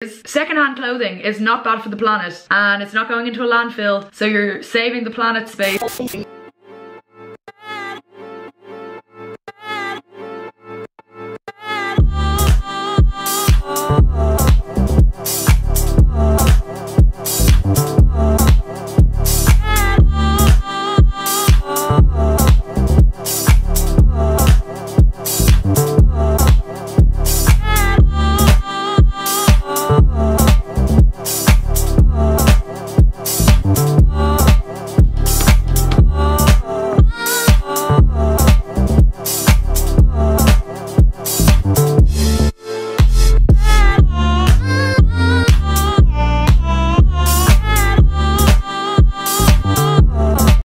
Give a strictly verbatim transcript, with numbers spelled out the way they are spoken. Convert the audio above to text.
Secondhand clothing is not bad for the planet, and it's not going into a landfill, so you're saving the planet space.